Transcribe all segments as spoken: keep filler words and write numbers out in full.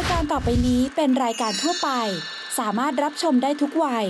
ายการต่อไปนี้เป็นรายการทั่วไปสามารถรับชมได้ทุกวัย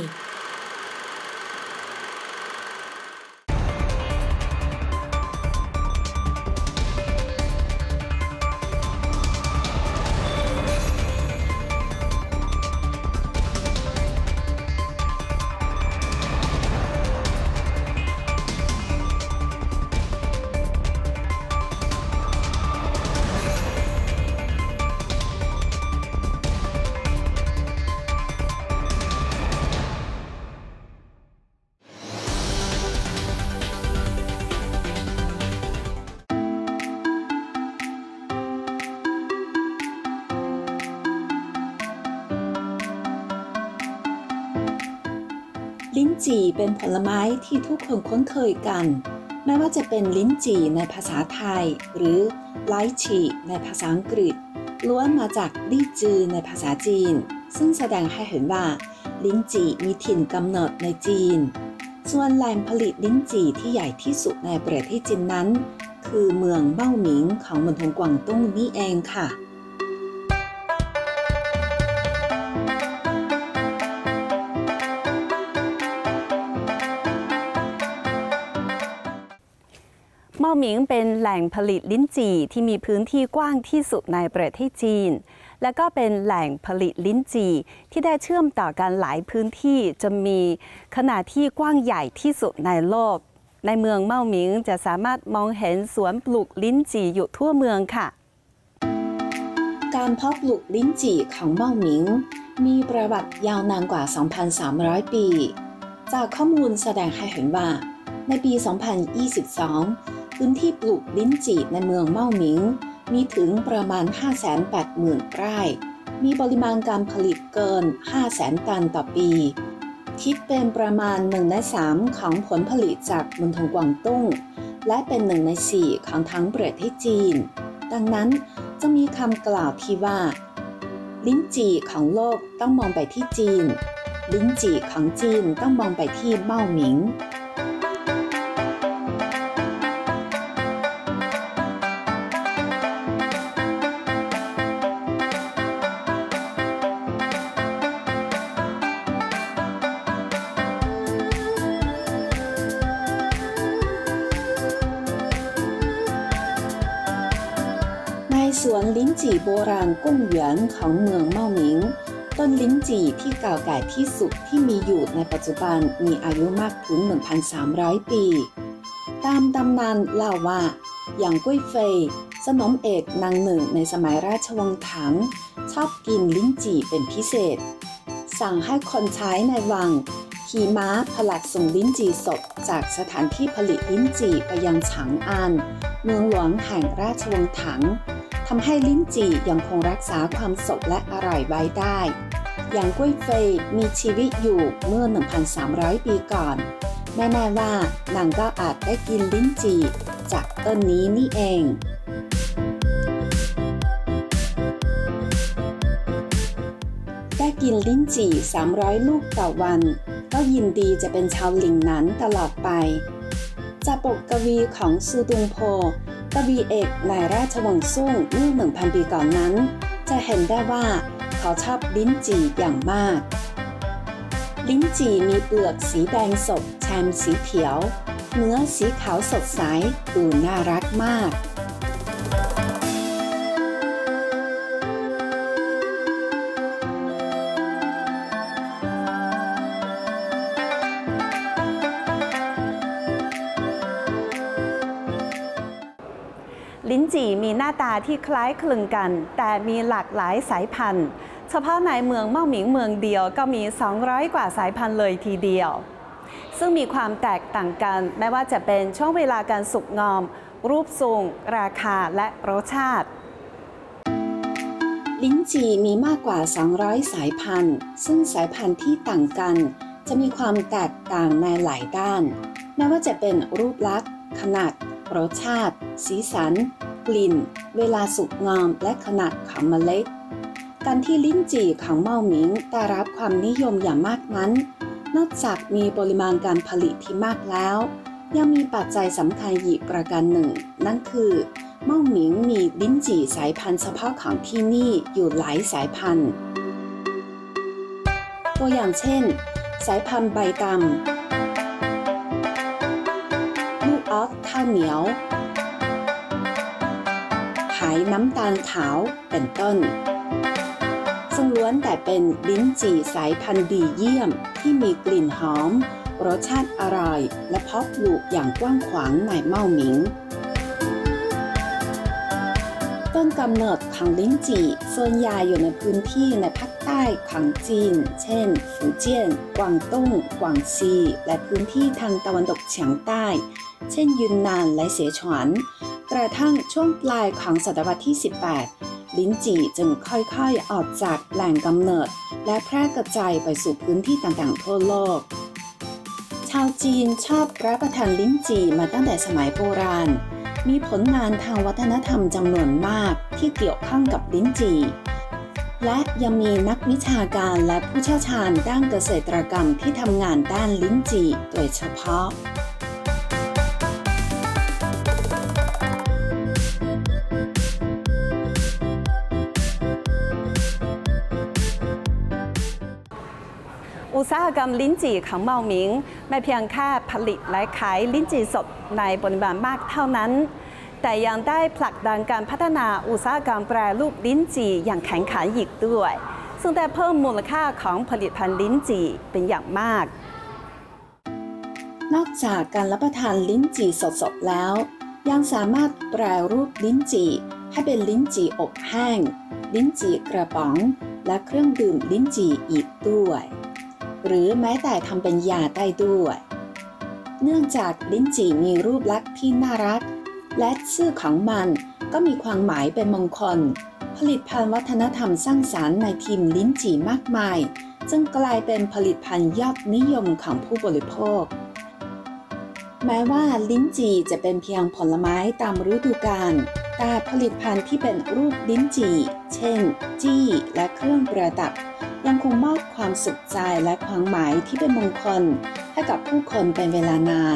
ลิ้นจี่เป็นผลไม้ที่ทุกคนคุ้นเคยกันไม่ว่าจะเป็นลิ้นจี่ในภาษาไทยหรือไลชี่ในภาษาอังกฤษล้วนมาจากลี่จือในภาษาจีนซึ่งแสดงให้เห็นว่าลิ้นจี่มีถิ่นกำเนิดในจีนส่วนแหล่งผลิตลิ้นจี่ที่ใหญ่ที่สุดในประเทศจีนนั้นคือเมืองเบ้าหมิงของมณฑลกวางตุ้งนี่เองค่ะเม่าหมิงเป็นแหล่งผลิตลิ้นจี่ที่มีพื้นที่กว้างที่สุดในประเทศจีนและก็เป็นแหล่งผลิตลิ้นจี่ที่ได้เชื่อมต่อกันหลายพื้นที่จะมีขนาดที่กว้างใหญ่ที่สุดในโลกในเมืองเม่าหมิงจะสามารถมองเห็นสวนปลูกลิ้นจี่อยู่ทั่วเมืองค่ะการเพาะปลูกลิ้นจี่ของเม่าหมิงมีประวัติยาวนานกว่า สองพันสามร้อย ปีจากข้อมูลแสดงให้เห็นว่าในปี สองพันยี่สิบสองพื้นที่ปลูกลิ้นจี่ในเมืองเม่าหมิงมีถึงประมาณ ห้าแสนแปดหมื่น ไร่มีปริมาณการผลิตเกิน ห้าแสน ตันต่อปีคิดเป็นประมาณหนึ่งในสามของผลผลิตจากมณฑลกวางตุ้งและเป็นหนึ่งในสี่ของทั้งประเทศจีนดังนั้นจะมีคำกล่าวที่ว่าลิ้นจี่ของโลกต้องมองไปที่จีนลิ้นจี่ของจีนต้องมองไปที่เม่าหมิงสวนลิ้นจี่โบราณก้งเหวียนของเมืองเม่าหมิงต้นลิ้นจี่ที่เก่าแก่ที่สุดที่มีอยู่ในปัจจุบันมีอายุมากถึง หนึ่งพันสามร้อย ปีตามตำนานเล่าว่าหยางกุ้ยเฟยสนมเอกนางหนึ่งในสมัยราชวงศ์ถังชอบกินลิ้นจี่เป็นพิเศษสั่งให้คนใช้ในวังขี่ม้าผลัดส่งลิ้นจี่สดจากสถานที่ผลิตลิ้นจี่ไปยังฉางอันเมืองหลวงแห่งราชวงศ์ถังทำให้ลิ้นจี่ยังคงรักษาความสดและอร่อยไว้ได้อย่างกุ้ยเฟยมีชีวิตอยู่เมื่อ หนึ่งพันสามร้อย ปีก่อนแน่ๆว่านางก็อาจได้กินลิ้นจี่จากต้นนี้นี่เองได้กินลิ้นจี่สามร้อยลูกต่อวันก็ยินดีจะเป็นชาวหลิงนั้นตลอดไปจากบทกวีของซูดุงโพกวีเอกในราชวงศ์ซุ่งเมื่อ หนึ่งพัน ปีก่อนนั้นจะเห็นได้ว่าเขาชอบลิ้นจี่อย่างมากลิ้นจี่มีเปลือกสีแดงสดแซมสีเขียวเนื้อสีขาวสดใสดูน่ารักมากลิ้นจี่มีหน้าตาที่คล้ายคลึงกันแต่มีหลากหลายสายพันธุ์เฉพาะในเมืองเม่าหมิงเมืองเดียวก็มีสองร้อยกว่าสายพันธุ์เลยทีเดียวซึ่งมีความแตกต่างกันไม่ว่าจะเป็นช่วงเวลาการสุกงอมรูปทรงราคาและรสชาติลิ้นจี่มีมากกว่าสองร้อยสายพันธุ์ซึ่งสายพันธุ์ที่ต่างกันจะมีความแตกต่างในหลายด้านไม่ว่าจะเป็นรูปลักษณ์ขนาดรสชาติสีสันกลิ่นเวลาสุกงอมและขนาดของเมล็ดการที่ลิ้นจี่ของเม่าหมิงได้รับความนิยมอย่างมากนั้นนอกจากมีปริมาณการผลิตที่มากแล้วยังมีปัจจัยสำคัญอีกประการหนึ่งนั่นคือเม่าหมิงมีลิ้นจี่สายพันธุ์เฉพาะของที่นี่อยู่หลายสายพันธุ์ตัวอย่างเช่นสายพันธุ์ใบดำลูกออสข้าวเหนียวไหน้ำตาลขาวเป็นต้นซึ่งล้วนแต่เป็นลิ้นจี่สายพันธุ์ดีเยี่ยมที่มีกลิ่นหอมรสชาติอร่อยและเพาะปลูกอย่างกว้างขวางในเม่าหมิงต้นกำเนิดของลิ้นจี่ส่วนใหญ่อยู่ในพื้นที่ในภาคใต้ของจีนเช่นฝูเจี้ยนกวางตุ้งกวางซีและพื้นที่ทางตะวันตกเฉียงใต้เช่นยุนนานและเสฉวนกระทั่งช่วงปลายของศตวรรษที่สิบแปดลิ้นจี่จึงค่อยๆออกจากแหล่งกำเนิดและแพร่กระจายไปสู่พื้นที่ต่างๆทั่วโลกชาวจีนชอบรับประทานลิ้นจี่มาตั้งแต่สมัยโบราณมีผลงานทางวัฒนธรรมจำนวนมากที่เกี่ยวข้องกับลิ้นจี่และยังมีนักวิชาการและผู้เชี่ยวชาญด้านเกษตรกรรมที่ทำงานด้านลิ้นจี่โดยเฉพาะอุตสาหกรรมลิ้นจี่ของเม่าหมิงไม่เพียงแค่ผลิตและขายลิ้นจี่สดในปริมาณมากเท่านั้นแต่ยังได้ผลักดันการพัฒนาอุตสาหกรรมแปรรูปลิ้นจี่อย่างแข็งขันอีกด้วยซึ่งได้เพิ่มมูลค่าของผลิตภัณฑ์ลิ้นจี่เป็นอย่างมากนอกจากการรับประทานลิ้นจี่สดๆแล้วยังสามารถแปรรูปลิ้นจี่ให้เป็นลิ้นจี่อบแห้งลิ้นจี่กระป๋องและเครื่องดื่มลิ้นจี่อีกด้วยหรือแม้แต่ทำเป็นยาได้ด้วยเนื่องจากลิ้นจี่มีรูปลักษณ์ที่น่ารักและชื่อของมันก็มีความหมายเป็นมงคลผลิตภัณฑ์วัฒนธรรมสร้างสรรค์ในทีมลิ้นจี่มากมายจึงกลายเป็นผลิตภัณฑ์ยอดนิยมของผู้บริโภคแม้ว่าลิ้นจี่จะเป็นเพียงผลไม้ตามฤดูกาลแต่ผลิตภัณฑ์ที่เป็นรูปลิ้นจี่เช่นจี้และเครื่องประดับยังคงมอบความสุขใจและความหมายที่เป็นมงคลให้กับผู้คนเป็นเวลานาน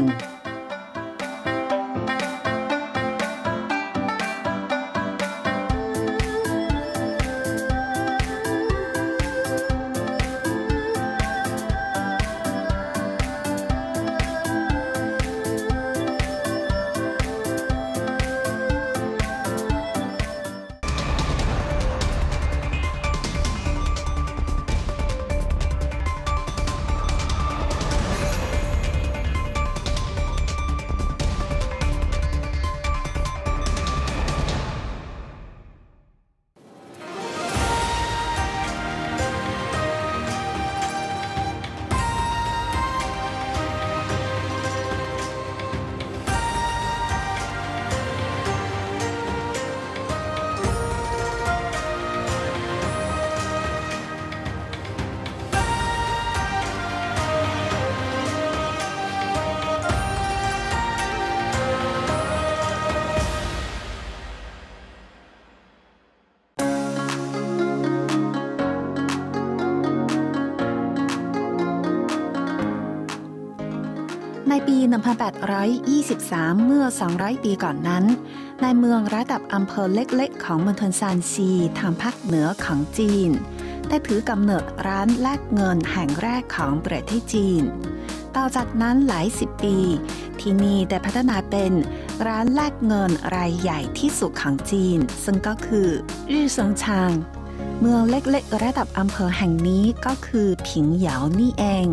ในปี หนึ่งพันแปดร้อยยี่สิบสาม เมื่อ สองร้อย ปีก่อนนั้นในเมืองระดับอำเภอเล็กๆของมณฑลซานซีทางภาคเหนือของจีนได้ถือกำเนิดร้านแลกเงินแห่งแรกของประเทศจีนต่อจากนั้นหลายสิบปีที่นี่ได้พัฒนาเป็นร้านแลกเงินรายใหญ่ที่สุดของจีนซึ่งก็คือรื่อเซิงชางเมืองเล็กๆระดับอำเภอแห่งนี้ก็คือผิงเหยานี่เอง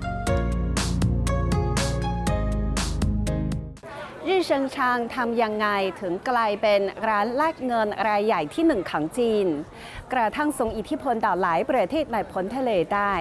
รื่อเซิงชางทำยังไงถึงกลายเป็นร้านแลกเงินรายใหญ่ที่หนึ่งของจีนกระทั่งทรงอิทธิพลต่อหลายประเทศในพ้นทะเลได้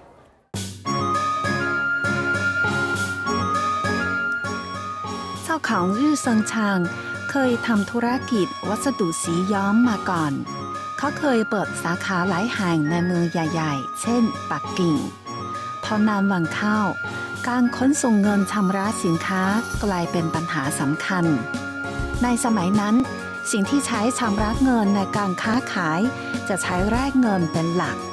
เจ้าของรื่อเซิงชางเคยทำธุรกิจวัสดุสีย้อมมาก่อนเขาเคยเปิดสาขาหลายแห่งในเมืองใหญ่ๆเช่นปักกิ่งพอนานวันเข้าการขนส่งเงินชำระสินค้ากลายเป็นปัญหาสำคัญในสมัยนั้นสิ่งที่ใช้ชำระเงินในการค้าขายจะใช้แลกเงินเป็นหลัก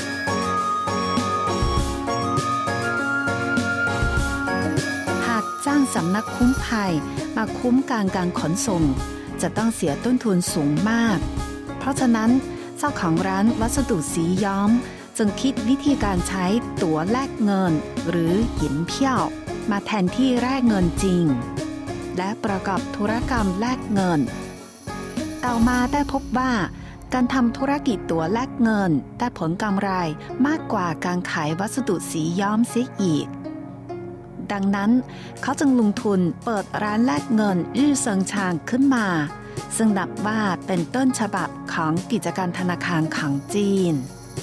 หากใจจ้างสำนักคุ้มภัยมาคุ้มการการขนส่งจะต้องเสียต้นทุนสูงมากเพราะฉะนั้นเจ้าของร้านวัสดุสีย้อมจึงคิดวิธีการใช้ตั๋วแลกเงินหรือหยินเพี้ยวมาแทนที่แลกเงินจริงและประกอบธุรกรรมแลกเงินต่อมาได้พบว่าการทำธุรกิจตั๋วแลกเงินได้ผลกำไรมากกว่าการขายวัสดุสีย้อมเสียอีกดังนั้นเขาจึงลงทุนเปิดร้านแลกเงินยู่เซิงชางขึ้นมาซึ่งนับว่าเป็นต้นฉบับของกิจการธนาคารของจีน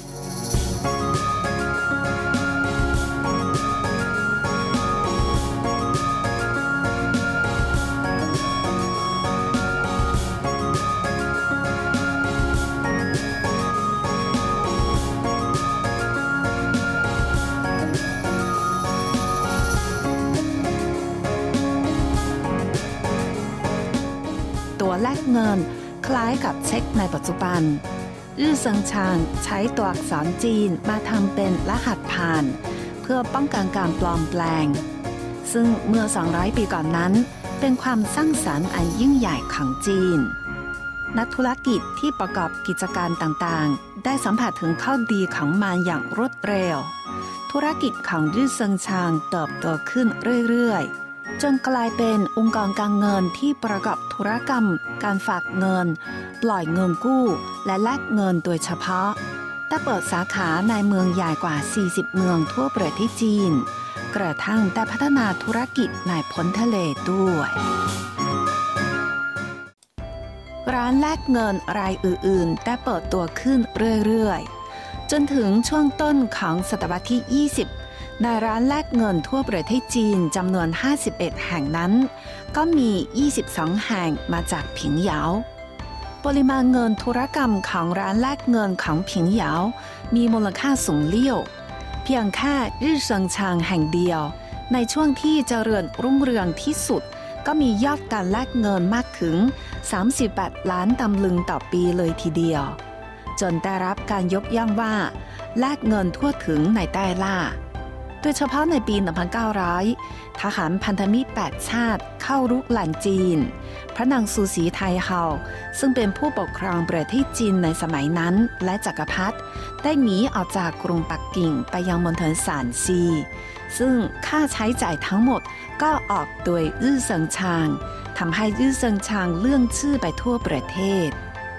ตั๋วแลกเงินคล้ายกับเช็คในปัจจุบันยู่เซิงชางใช้ตัวอักษรจีนมาทำเป็นรหัสผ่านเพื่อป้องกันการปลอมแปลงซึ่งเมื่อสองร้อยปีก่อนนั้นเป็นความสร้างสรรค์อันยิ่งใหญ่ของจีนนักธุรกิจที่ประกอบกิจการต่างๆได้สัมผัสถึงข้อดีของมันอย่างรวดเร็วธุรกิจของยู่เซิงชางเติบโตขึ้นเรื่อยๆจนกลายเป็นองค์กรการเงินที่ประกอบธุรกรรมการฝากเงินปล่อยเงินกู้และแลกเงินโดยเฉพาะได้เปิดสาขาในเมืองใหญ่กว่าสี่สิบเมืองทั่วประเทศจีนกระทั่งได้พัฒนาธุรกิจในพ้นทะเลด้วยร้านแลกเงินรายอื่นๆได้เปิดตัวขึ้นเรื่อยๆจนถึงช่วงต้นของศตวรรษที่ยี่สิบในร้านแลกเงินทั่วประเทศจีนจำนวนห้าสิบเอ็ดแห่งนั้นก็มียี่สิบสองแห่งมาจากผิงเหยาปริมาณเงินธุรกรรมของร้านแลกเงินของผิงเหยามีมูลค่าสูงเลี้ยวเพียงแค่ยู่เซิงชางแห่งเดียวในช่วงที่เจริญรุ่งเรืองที่สุดก็มียอดการแลกเงินมากถึงสามสิบแปดล้านตำลึงต่อปีเลยทีเดียวจนได้รับการยกย่องว่าแลกเงินทั่วถึงในใต้ล่าโดยเฉพาะในปี หนึ่งพันเก้าร้อย ทหารพันธมิตรแปดชาติเข้ารุกรานจีนพระนางซูสีไทเฮาซึ่งเป็นผู้ปกครองประเทศจีนในสมัยนั้นและจักรพรรดิได้หนีออกจากกรุงปักกิ่งไปยังมณฑลซานซีซึ่งค่าใช้จ่ายทั้งหมดก็ออกโดยยู่เซิงชางทำให้ยู่เซิงชางเลื่องชื่อไปทั่วประเทศ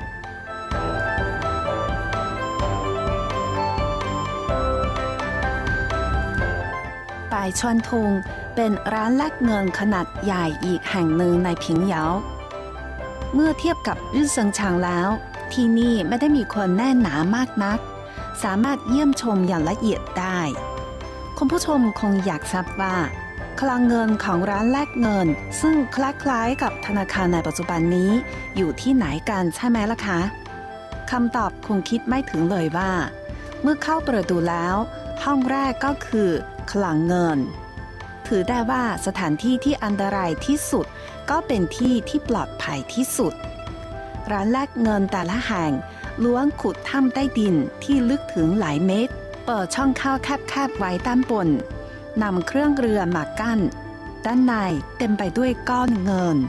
ป่ายชวนทงเป็นร้านแลกเงินขนาดใหญ่อีกแห่งหนึ่งในผิงเหยาเมื่อเทียบกับยู่เซิงชางแล้วที่นี่ไม่ได้มีคนแน่นหนามากนักสามารถเยี่ยมชมอย่างละเอียดได้คุณผู้ชมคงอยากทราบว่าคลังเงินของร้านแลกเงินซึ่งคล้ายๆกับธนาคารในปัจจุบันนี้อยู่ที่ไหนกันใช่ไหมล่ะคะคำตอบคงคิดไม่ถึงเลยว่าเมื่อเข้าประตูแล้วห้องแรกก็คือคลังเงินถือได้ว่าสถานที่ที่อันตรายที่สุดก็เป็นที่ที่ปลอดภัยที่สุดร้านแลกเงินแต่ละแห่งล้วนขุดถ้ำใต้ดินที่ลึกถึงหลายเมตรเปิดช่องเข้าแคบๆไว้ด้านบนนำเครื่องเรือมากั้นด้านในเต็มไปด้วยก้อนเงิน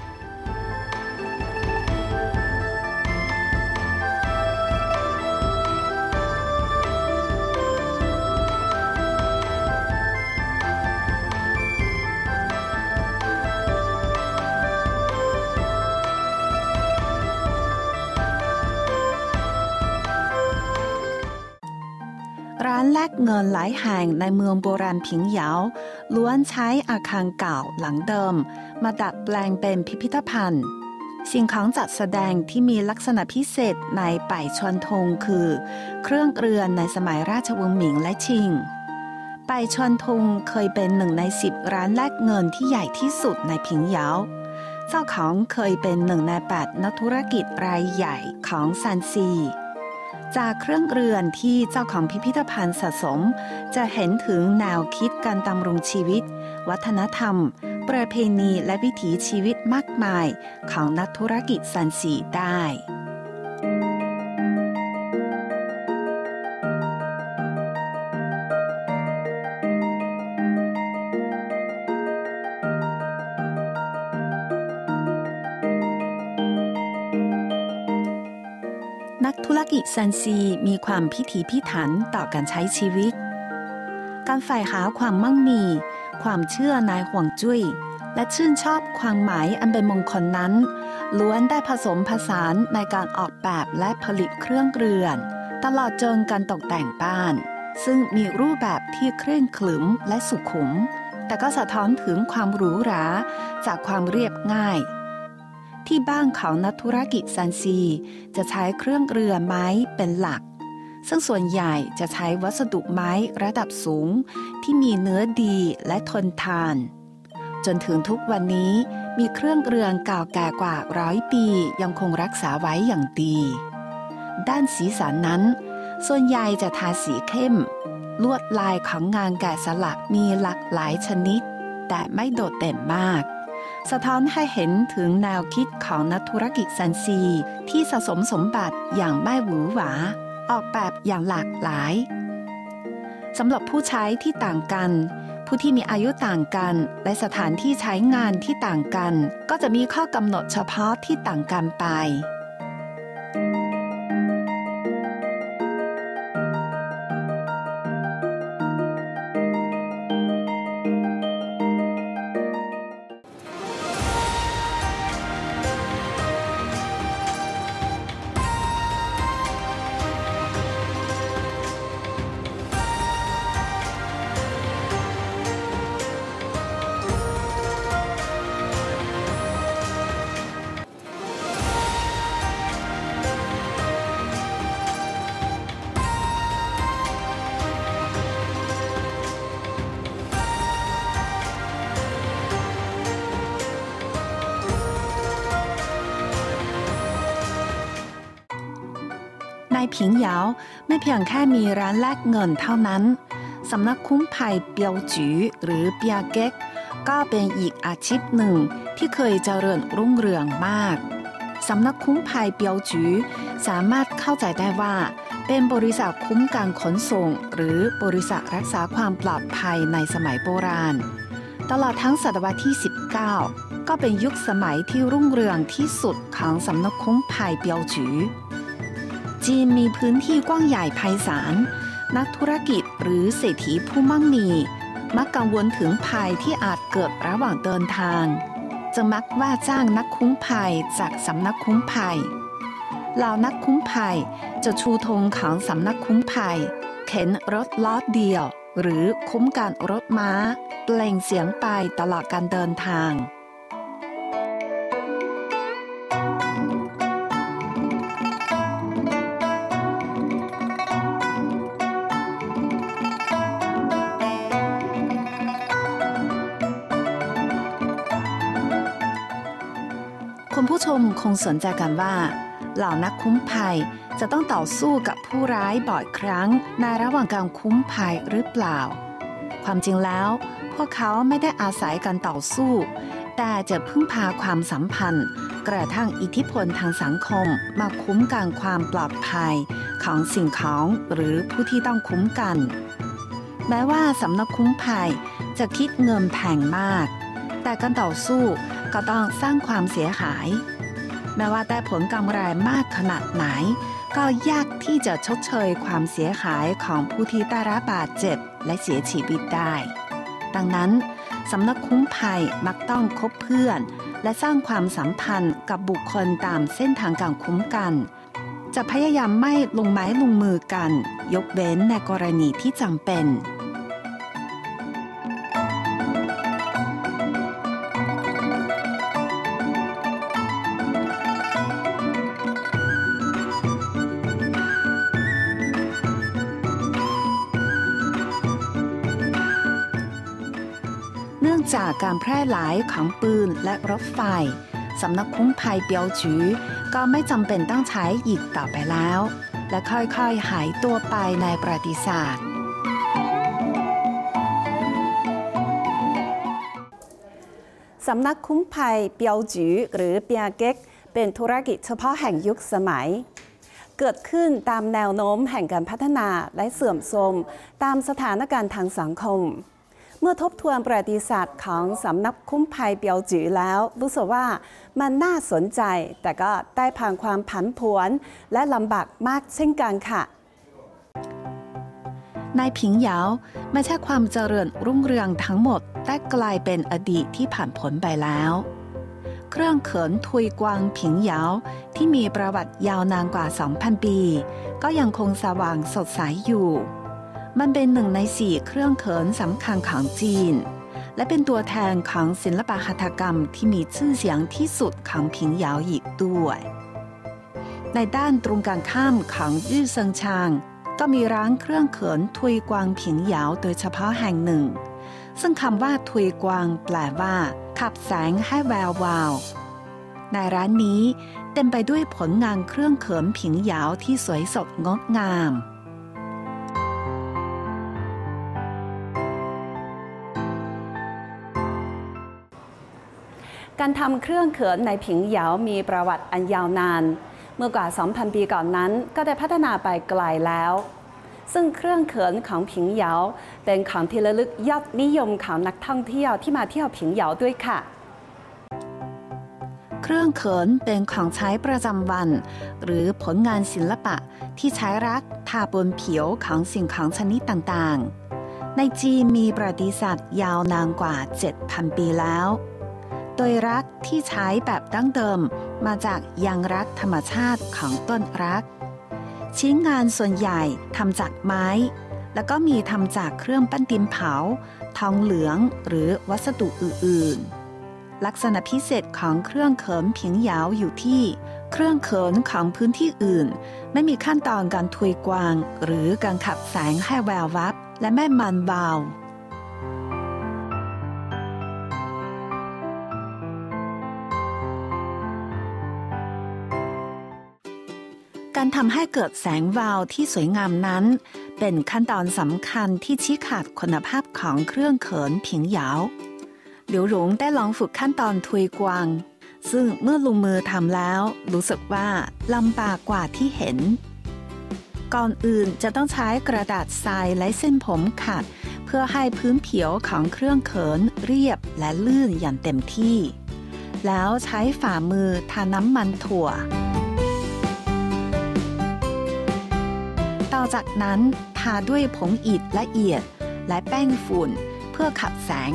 ร้านแลกเงินหลายแห่งในเมืองโบราณผิงเหยาล้วนใช้อาคารเก่าหลังเดิมมาดัดแปลงเป็นพิพิธภัณฑ์สิ่งของจัดแสดงที่มีลักษณะพิเศษในป่ายชวนทงคือเครื่องเรือนในสมัยราชวงศ์หมิงและชิงป่ายชวนทงเคยเป็นหนึ่งในสิบร้านแลกเงินที่ใหญ่ที่สุดในผิงเหยาเจ้าของเคยเป็นหนึ่งในแปดนักธุรกิจรายใหญ่ของซานซีจากเครื่องเรือนที่เจ้าของพิพิธภัณฑ์สะสมจะเห็นถึงแนวคิดการดำรงชีวิตวัฒนธรรมประเพณีและวิถีชีวิตมากมายของนักธุรกิจซานซีได้นักธุรกิจซันซีมีความพิถีพิถันต่อการใช้ชีวิตการใฝ่หาความมั่งมีความเชื่อในห่วงจุ้ยและชื่นชอบความหมายอันเป็นมงคลนั้นล้วนได้ผสมผสานในการออกแบบและผลิตเครื่องเรือนตลอดจนการตกแต่งบ้านซึ่งมีรูปแบบที่เคร่งขรึมและสุขุมแต่ก็สะท้อนถึงความหรูหราจากความเรียบง่ายที่บ้านของนักธุรกิจซันซีจะใช้เครื่องเรือไม้เป็นหลักซึ่งส่วนใหญ่จะใช้วัสดุไม้ระดับสูงที่มีเนื้อดีและทนทานจนถึงทุกวันนี้มีเครื่องเรือนเก่าแก่กว่าร้อยปียังคงรักษาไว้อย่างดีด้านสีสันนั้นส่วนใหญ่จะทาสีเข้มลวดลายของงานแกะสลักมีหลากหลายชนิดแต่ไม่โดดเด่นมากสะท้อนให้เห็นถึงแนวคิดของนักธุรกิจซันซีที่สะสมสมบัติอย่างไม่หวือหวาออกแบบอย่างหลากหลายสำหรับผู้ใช้ที่ต่างกันผู้ที่มีอายุต่างกันและสถานที่ใช้งานที่ต่างกันก็จะมีข้อกำหนดเฉพาะที่ต่างกันไปในผิงเหยาไม่เพียงแค่มีร้านแลกเงินเท่านั้นสำนักคุ้มภัยเปียวจื๋อหรือเปียเก๊กก็เป็นอีกอาชีพหนึ่งที่เคยเจริญรุ่งเรืองมากสำนักคุ้มภัยเปียวจื๋อสามารถเข้าใจได้ว่าเป็นบริษัทคุ้มการขนส่งหรือบริษัทรักษาความปลอดภัยในสมัยโบราณตลอดทั้งศตวรรษที่สิบเก้าก็เป็นยุคสมัยที่รุ่งเรืองที่สุดของสำนักคุ้มภัยเปียวจื๋อจีนมีพื้นที่กว้างใหญ่ไพศาลนักธุรกิจหรือเศรษฐีผู้มั่งมีมักกังวลถึงภัยที่อาจเกิดระหว่างเดินทางจึงมักว่าจ้างนักคุ้มภัยจากสำนักคุ้มภัยเหล่านักคุ้มภัยจะชูธงของสำนักคุ้มภัยเข็นรถล้อเดียวหรือคุ้มการรถม้าเปล่งเสียงไปตลอดการเดินทางคุณผู้ชมคงสนใจกันว่าเหล่านักคุ้มภัยจะต้องต่อสู้กับผู้ร้ายบ่อยครั้งในระหว่างการคุ้มภัยหรือเปล่าความจริงแล้วพวกเขาไม่ได้อาศัยการต่อสู้แต่จะพึ่งพาความสัมพันธ์กระทั่งอิทธิพลทางสังคมมาคุ้มกันความปลอดภัยของสิ่งของหรือผู้ที่ต้องคุ้มกันแม้ว่าสำนักคุ้มภัยจะคิดเงินแพงมากแต่การต่อสู้ก็ต้องสร้างความเสียหายแม้ว่าได้ผลกำไรมากขนาดไหนก็ยากที่จะชดเชยความเสียหายของผู้ที่ได้รับบาดเจ็บและเสียชีวิตได้ดังนั้นสำนักคุ้มภัยมักต้องคบเพื่อนและสร้างความสัมพันธ์กับบุคคลตามเส้นทางการคุ้มกันจะพยายามไม่ลงไม้ลงมือกันยกเว้นในกรณีที่จำเป็นเนื่องจากการแพร่หลายของปืนและรถไฟสำนักคุ้มภัยเปียวจื๋อก็ไม่จำเป็นต้องใช้อีกต่อไปแล้วและค่อยๆหายตัวไปในประวัติศาสตร์สำนักคุ้มภัยเปียวจื๋อหรือเปียเก๊กเป็นธุรกิจเฉพาะแห่งยุคสมัยเกิดขึ้นตามแนวโน้มแห่งการพัฒนาและเสื่อมโทรมตามสถานการณ์ทางสังคมเมื่อทบทวนประวัติศาสตร์ของสำนักคุ้มภัยเปียวจือแล้วรู้สึกว่ามันน่าสนใจแต่ก็ได้ผ่านความผันผวนและลำบากมากเช่นกันค่ะในผิงเหยาไม่ใช่ความเจริญรุ่งเรืองทั้งหมดแต่กลายเป็นอดีตที่ผ่านพ้นไปแล้วเครื่องเขินทุยกวางผิงเหยาที่มีประวัติยาวนานกว่า สองพัน ปีก็ยังคงสว่างสดใสอยู่มันเป็นหนึ่งในสี่เครื่องเขินสำคัญของจีนและเป็นตัวแทนของศิลปหัตถกรรมที่มีชื่อเสียงที่สุดของผิงเหยาอีกด้วยในด้านตรงกันข้ามของยื่อเซิงชางก็มีร้านเครื่องเขินทุยกวางผิงเหยาโดยเฉพาะแห่งหนึ่งซึ่งคำว่าทุยกวางแปลว่าขับแสงให้แวววาวในร้านนี้เต็มไปด้วยผลงานเครื่องเขินผิงเหยาที่สวยสดงดงามการทำเครื่องเขินในผิงเหยามีประวัติอันยาวนานเมื่อกว่า สองพัน ปีก่อนนั้นก็ได้พัฒนาไปไกลแล้วซึ่งเครื่องเขินของผิงเหยาเป็นของที่ระลึกยอดนิยมของนักท่องเที่ยวที่มาเที่ยวผิงเหยาด้วยค่ะเครื่องเขินเป็นของใช้ประจำวันหรือผลงานศิลปะที่ใช้รักทาบนผิวของสิ่งของชนิดต่างๆในจีนมีประวัติศาสตร์ยาวนานกว่า เจ็ดพัน ปีแล้วโดยรักที่ใช้แบบดั้งเดิมมาจากยางรักธรรมชาติของต้นรักชิ้นงานส่วนใหญ่ทำจากไม้แล้วก็มีทำจากเครื่องปั้นดินเผาทองเหลืองหรือวัสดุอื่นๆลักษณะพิเศษของเครื่องเขินผิงเหยาอยู่ที่เครื่องเขินของพื้นที่อื่นไม่มีขั้นตอนการทุยกวางหรือการขับแสงให้แวววับและไม่มันวาวการทำให้เกิดแสงวาวที่สวยงามนั้นเป็นขั้นตอนสำคัญที่ชี้ขาดคุณภาพของเครื่องเขินผิงเหยาหลิวหลงได้ลองฝึกขั้นตอนทุยกวางซึ่งเมื่อลงมือทำแล้วรู้สึกว่าลำบากกว่าที่เห็นก่อนอื่นจะต้องใช้กระดาษทรายและเส้นผมขัดเพื่อให้พื้นผิวของเครื่องเขินเรียบและลื่นอย่างเต็มที่แล้วใช้ฝ่ามือทาน้ำมันถั่วต่อจากนั้นทาด้วยผงอิฐละเอียดและแป้งฝุ่นเพื่อขับแสง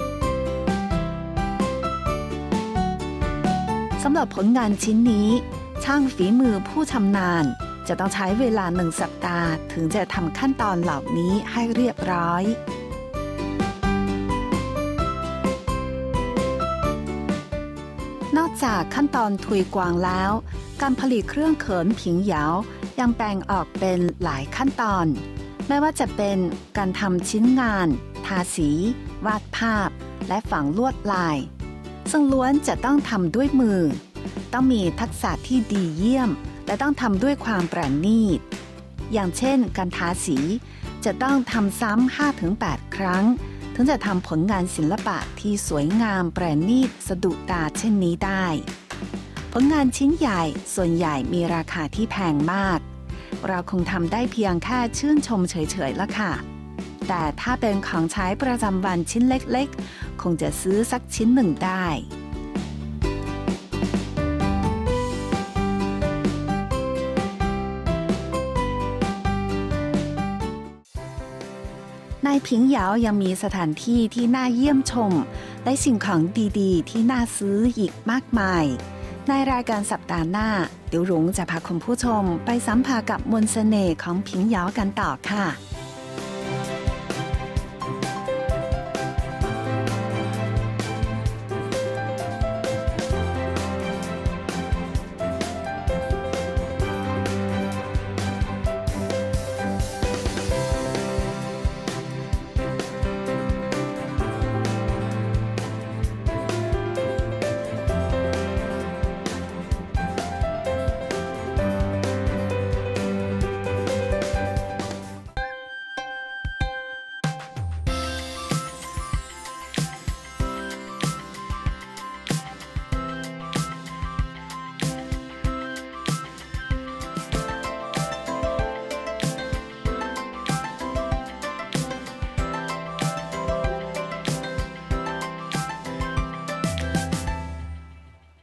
สำหรับผลงานชิ้นนี้ช่างฝีมือผู้ชำนาญจะต้องใช้เวลาหนึ่งสัปดาห์ถึงจะทำขั้นตอนเหล่านี้ให้เรียบร้อยนอกจากขั้นตอนทุยกวางแล้วการผลิตเครื่องเขินผิงเหยายังแบ่งออกเป็นหลายขั้นตอนไม่ว่าจะเป็นการทำชิ้นงานทาสีวาดภาพและฝังลวดลายซึ่งล้วนจะต้องทำด้วยมือต้องมีทักษะที่ดีเยี่ยมและต้องทำด้วยความประณีตอย่างเช่นการทาสีจะต้องทำซ้ำ ห้าถึงแปด ครั้งถึงจะทำผลงานศิลปะที่สวยงามประณีตสะดุดตาเช่นนี้ได้ผลงานชิ้นใหญ่ส่วนใหญ่มีราคาที่แพงมากเราคงทำได้เพียงแค่ชื่นชมเฉยๆละค่ะแต่ถ้าเป็นของใช้ประจำวันชิ้นเล็กๆคงจะซื้อสักชิ้นหนึ่งได้ในผิงเหยายังมีสถานที่ที่น่าเยี่ยมชมและสิ่งของดีๆที่น่าซื้ออีกมากมายในรายการสัปดาห์หน้าเดี๋ยวหลงจะพาคุณผู้ชมไปสัมผัสกับมนต์เสน่ห์ของผิงเหยากันต่อค่ะ